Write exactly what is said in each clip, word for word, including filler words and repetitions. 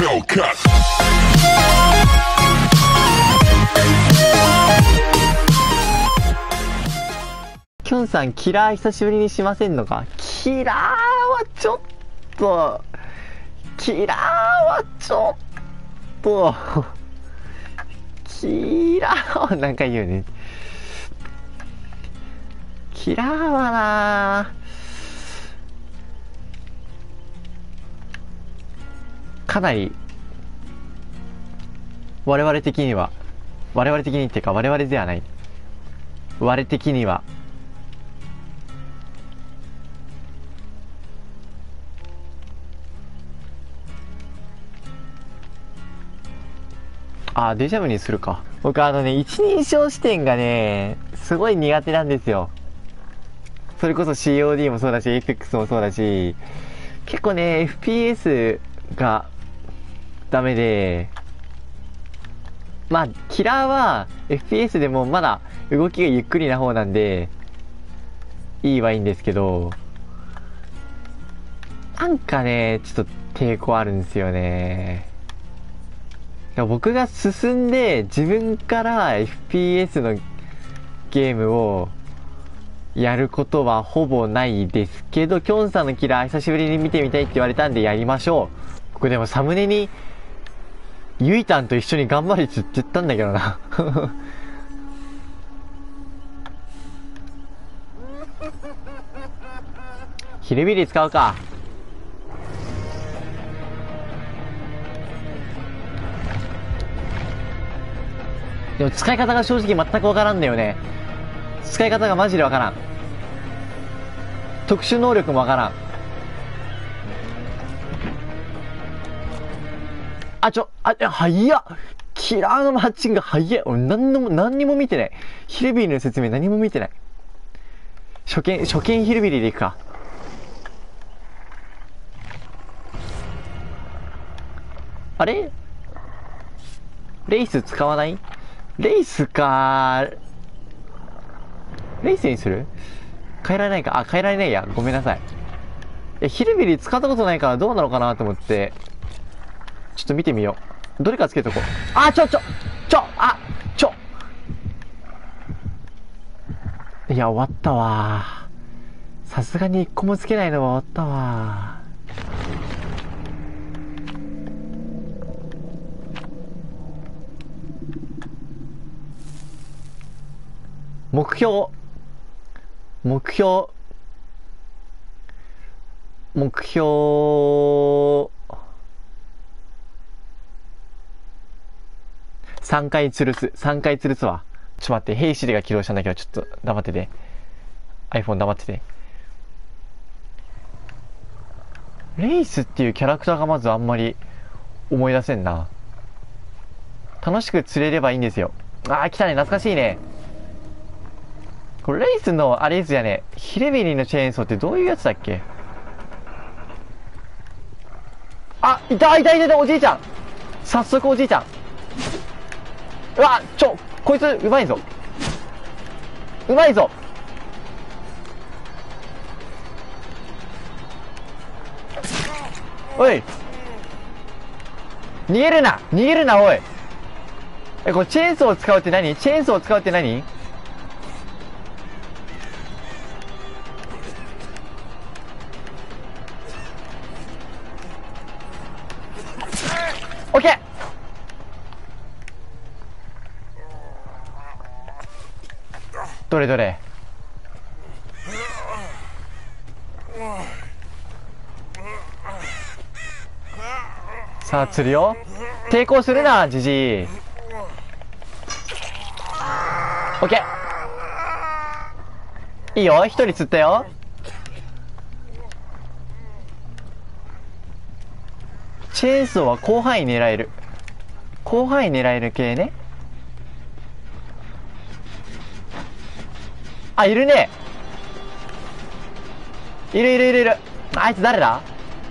Hellcat. きょんさん、キラー久しぶりにしませんのか？キラーはちょっと、キラーはちょっと、キラーはなんか言うね。キラーはなかなり、我々的には、我々的にっていうか我々ではない。我的には、あ、デジャブにするか。僕あのね、一人称視点がね、すごい苦手なんですよ。それこそ シーオーディー もそうだし、エイペックス もそうだし、結構ね、エフピーエス がダメで、まあ、キラーは エフピーエス でもまだ動きがゆっくりな方なんで、いいはいいんですけど、なんかね、ちょっと抵抗あるんですよね。僕が進んで自分から エフピーエス のゲームをやることはほぼないですけど、きょんさんのキラー久しぶりに見てみたいって言われたんでやりましょう。これでもサムネにゆいたんと一緒に頑張れって言ったんだけどなヒルビリ使うか。でも使い方が正直全くわからんだよね。使い方がマジでわからん。特殊能力もわからん。あ、ちょ、あ、早っ。キラーのマッチング早い。俺何も、何にも見てない。ヒルビリの説明何も見てない。初見、初見ヒルビリでいくか。あれレイス使わない？レイスかー。レイスにする？変えられないか。あ、変えられないや。ごめんなさい。え、ヒルビリ使ったことないからどうなのかなと思って。ちょっと見てみよう。どれかつけとこう。あ、ちょ、ちょ、ちょ、あ、ちょ。いや、終わったわ。さすがに一個もつけないのは終わったわ。目標。目標。目標。さんかい吊るす。さんかい吊るすわ。ちょっと待って、ヘイシリが起動したんだけど、ちょっと黙ってて。iPhone 黙ってて。レイスっていうキャラクターがまずあんまり思い出せんな。楽しく釣れればいいんですよ。あー、来たね。懐かしいね。これレイスのあれですよね。ヒレビリのチェーンソーってどういうやつだっけ？あ、いたいたいたいた、おじいちゃん。早速おじいちゃん。うわ、ちょ、こいつうまいぞ。うまいぞ。おい。逃げるな逃げるな、おい。え、これチェーンソーを使うって何？チェーンソーを使うって何？オッケー。どれどれ。さあ釣るよ。抵抗するな、ジジイ。オッケー。いいよ、一人釣ったよ。チェーンソーは広範囲狙える。広範囲狙える系ね。あ、いるね。いるいるいるいる。あいつ誰だ？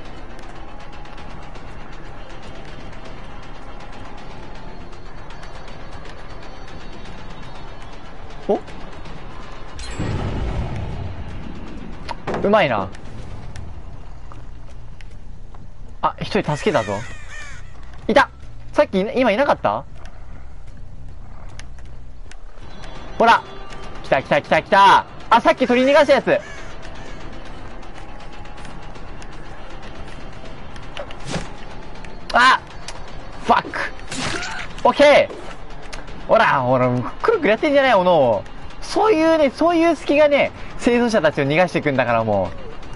お？うまいな。あ、一人助けたぞ。 いた。さっき、今いなかった？ほら。来た来た来た来た。あ、さっき取り逃がしたやつ。あファック。オッケー。ほら、ほら、くるくるやってんじゃないおのを。そういうね、そういう隙がね、生存者たちを逃がしていくんだからもう。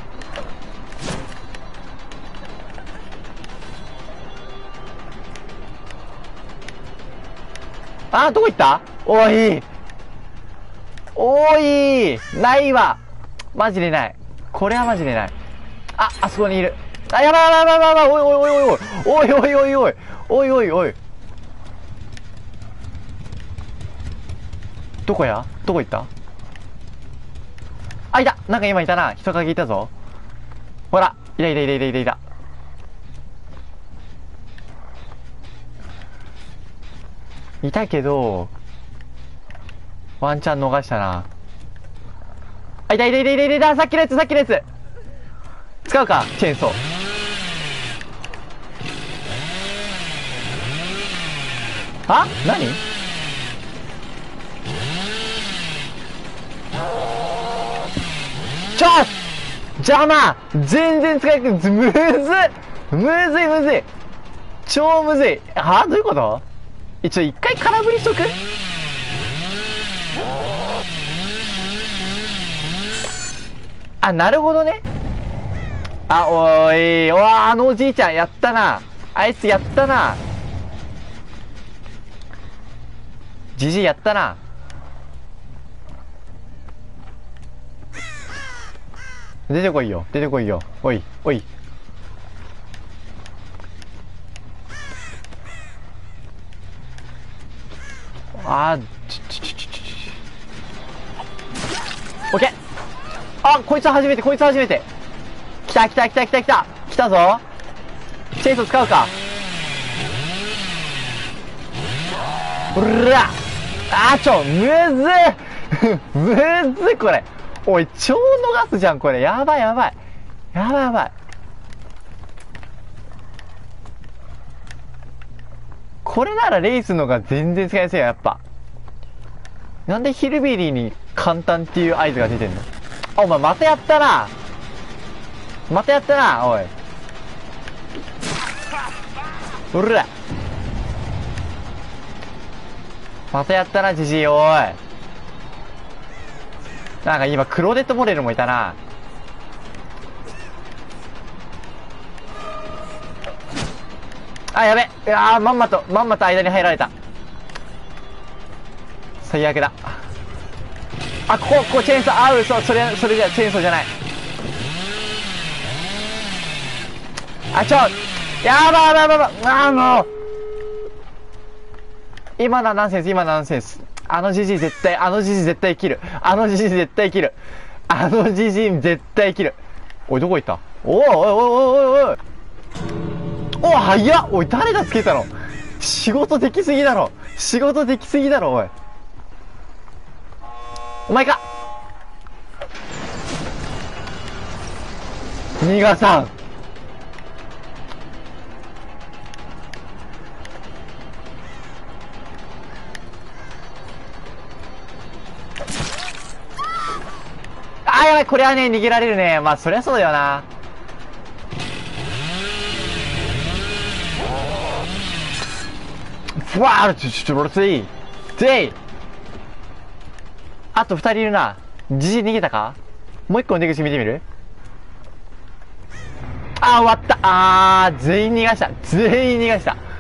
あー、どこ行った？おいおいないわ。マジでない。これはマジでない。あ、あそこにいる。あ、やばいやばいやばいやばい。おいおいおいおい。おいおいおいおい。おいおいおい。どこや？どこ行った？あ、いた。なんか今いたな。人影いたぞ。ほら。いたいたいたいたいたいた。いたけど、ワンチャン逃したな。あ、いたいたいたいたいた。さっきのやつさっきのやつ。使うか、チェーンソー。あ？何？ちょっ邪魔！全然使えなくて、むずっむずいむずい超むずい。は？どういうこと？一応一回空振りしとく？あ、なるほどね。あ、おい、おわ、あのおじいちゃんやったな。あいつやったな。じじいやったな。出てこいよ、出てこいよ。おい、おい。あー、ちょちょちょちょちょ。オッケー。あ、こいつは初めて、こいつは初めて。来た来た来た来た来た。来たぞ。チェイソー使うか。うらあーちょ、むずっむずっこれ。おい、超逃すじゃん、これ。やばいやばい。やばいやばい。これならレイスのが全然使いやすいよ、やっぱ。なんでヒルビリーに簡単っていう合図が出てんの？あ、お前またやったな。またやったな、おい。うらまたやったな、じじい、おい。なんか今、クローデットモレルもいたな。あ、やべ。いやー、まんまと、まんまと間に入られた。最悪だ。あ、ここ、ここ、チェーンソー、あ、嘘、それ、それじゃ、チェーンソーじゃない。あ、ちょ、やばいやばいやばいやばい。あー、もう。今のはナンセンス、今のはナンセンス。あのじじい絶対、あのじじい絶対生きる。あのじじい絶対生きる。あのじじい絶対生きる。おい、どこ行った？おいおいおいおいおいおい。お、早っ。おい、誰がつけたの？仕事できすぎだろ。仕事できすぎだろ、おい。お前か。逃がさん。あー、やばい。これはね、逃げられるね。まあ、そりゃそうだよな。ふわー、ちょ、ちょ、ちょ、ロスイぜい。あと二人いるな。じじい逃げたか？もう一個の出口見てみる？あー、終わった。あー、全員逃がした。全員逃がした。